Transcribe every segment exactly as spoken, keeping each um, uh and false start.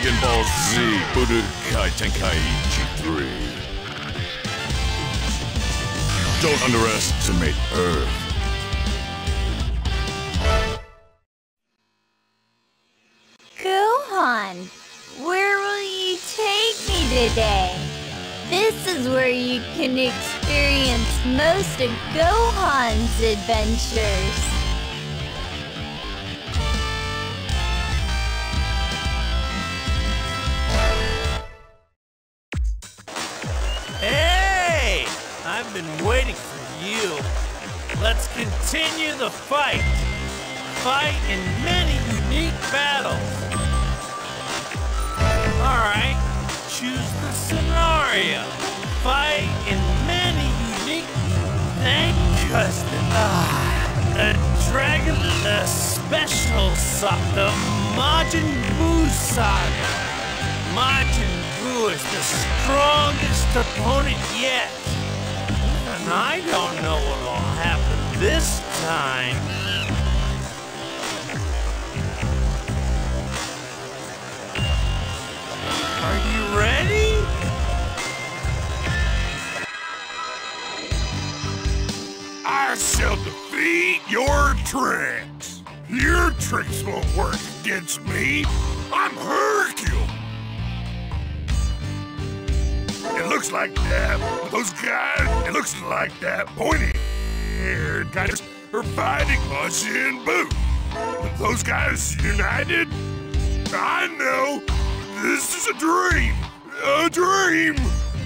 Dragon Ball Z Budokai Tenkaichi three. Don't underestimate Earth. Gohan, where will you take me today? This is where you can experience most of Gohan's adventures. Hey! I've been waiting for you. Let's continue the fight. Fight in many unique battles. Alright, choose the scenario. Fight in many unique... Thank Justin. Ah, a dragon, a special saga, the Majin Buu saga. Majin Buu is the strongest opponent yet. And I don't know what will happen this time. Are you ready? I shall defeat your tricks. Your tricks won't work against me. I'm Hercule. It looks like that. Those guys, it looks like that pointy-haired guys are fighting Majin Buu. Those guys united? I know. This is a dream. A dream.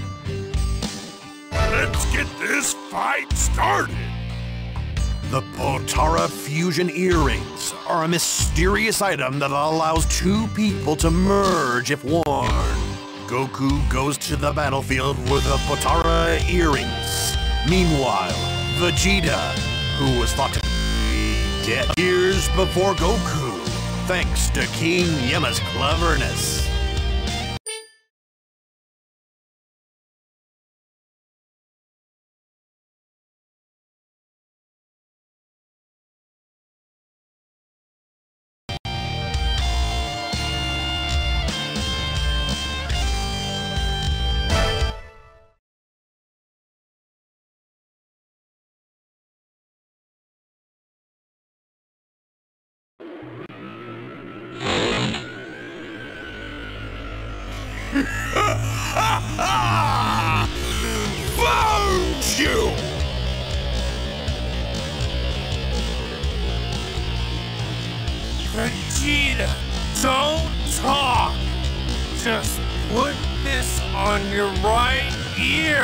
Let's get this fight started. The Potara Fusion Earrings are a mysterious item that allows two people to merge if worn. Goku goes to the battlefield with the Potara Earrings. Meanwhile, Vegeta, who was thought to be dead years before Goku, thanks to King Yama's cleverness. Found you! Vegeta, don't talk. Just put this on your right ear.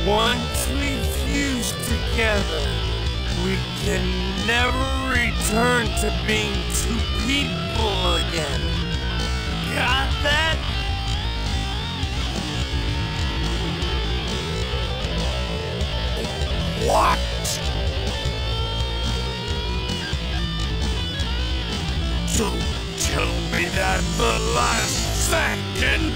Once we fuse together, we can never return to being two people again. Got that? What? Don't tell me that the last second.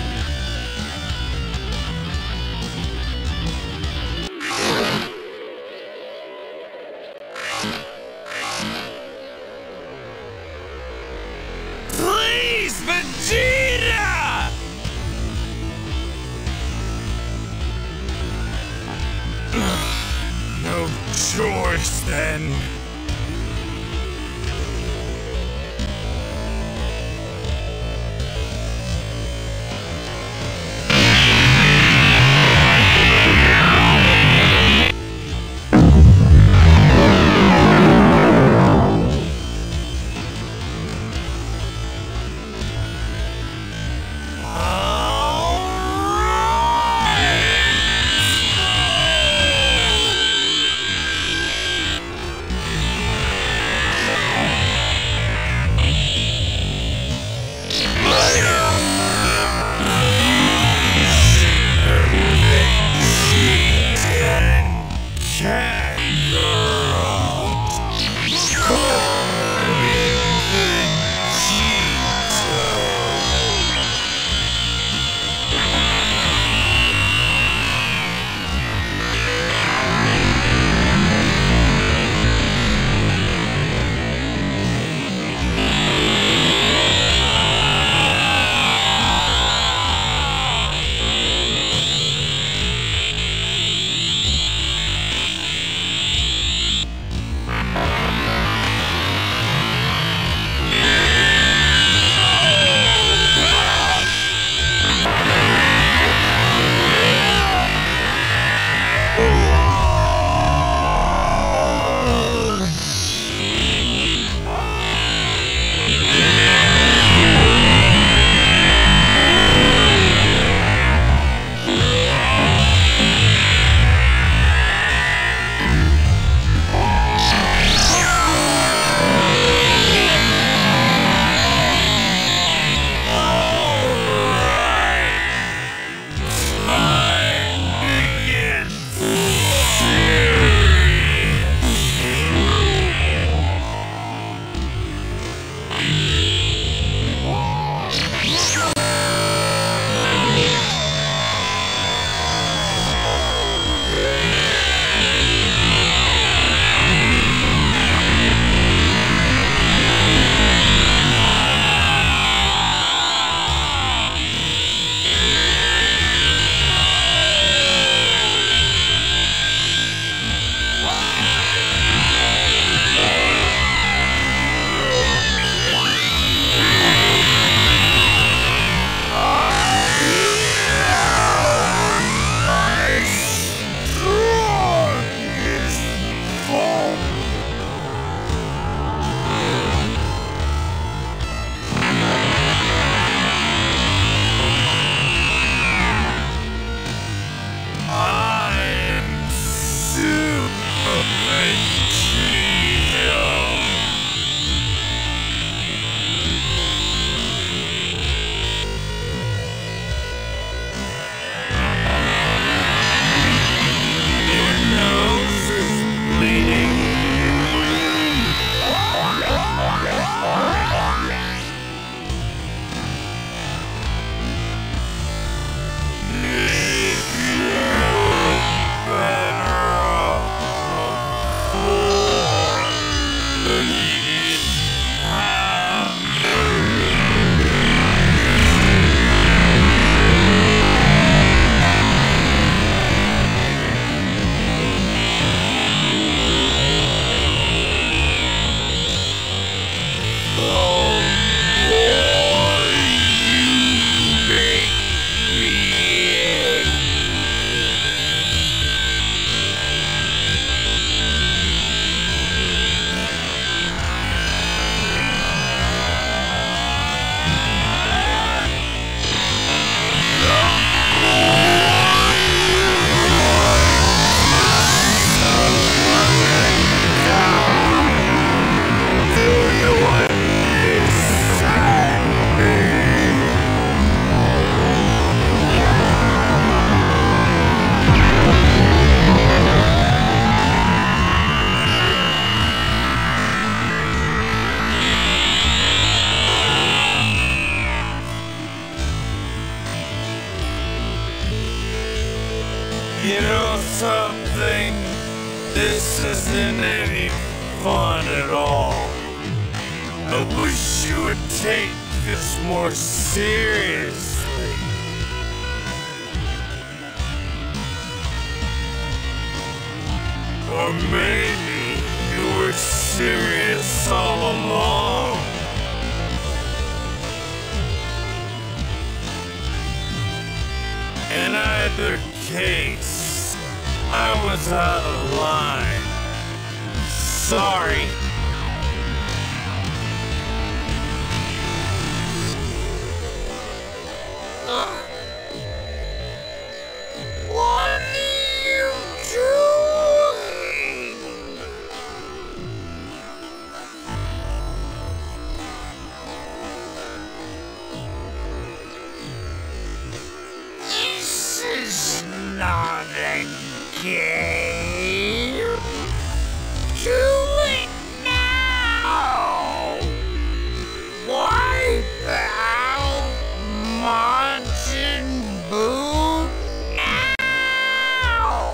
Please, Vegeta! No choice then. You know something? This isn't any fun at all. I wish you would take this more seriously. Or maybe you were serious all along. In either case, I was out of line. Sorry. Uh, what are you doing? This is not a game. Do it now. Wipe out Majin Buu now.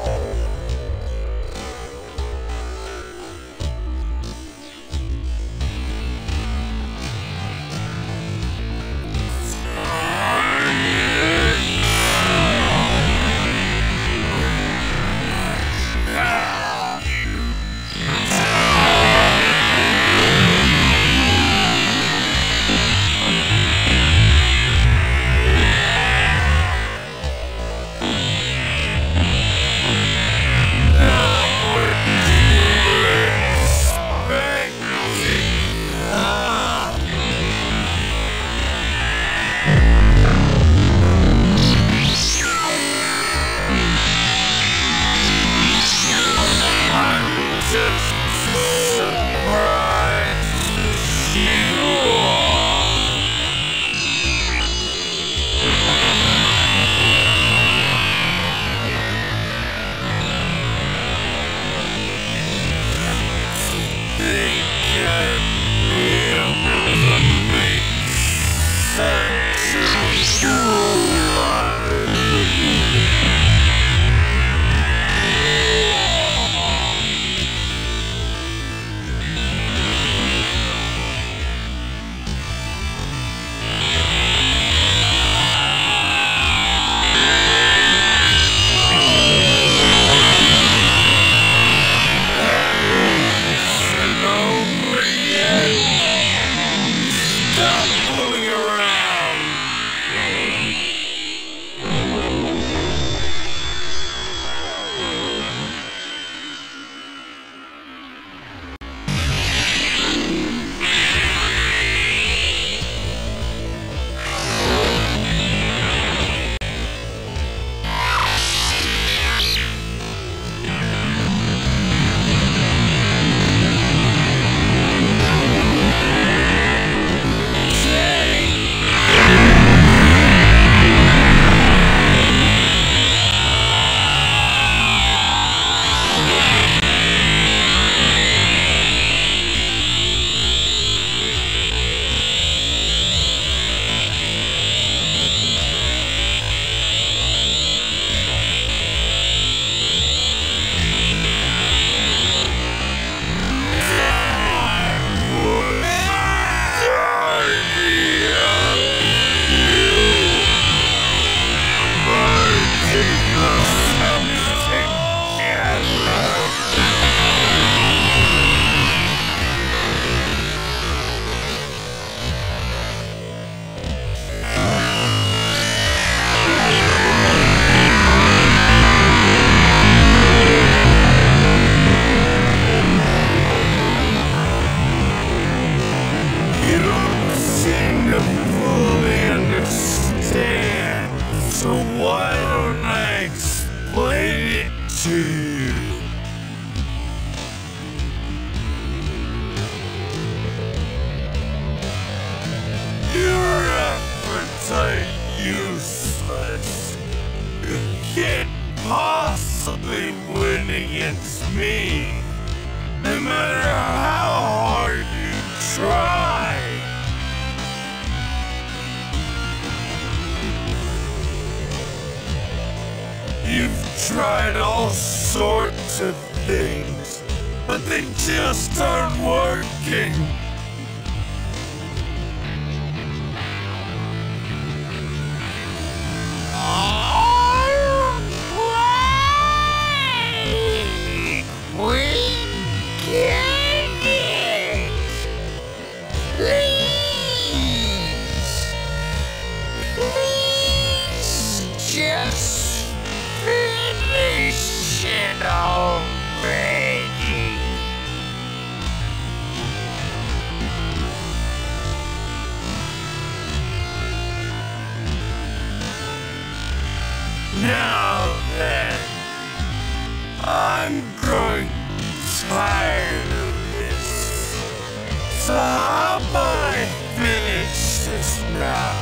Useless. You can't possibly win against me, no matter how hard you try. You've tried all sorts of things, but they just aren't working. Just finish it already. Now then, I'm growing tired of this. So how about I finish this now?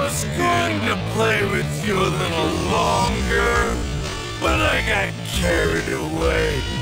was going to play with you a little longer, but I got carried away.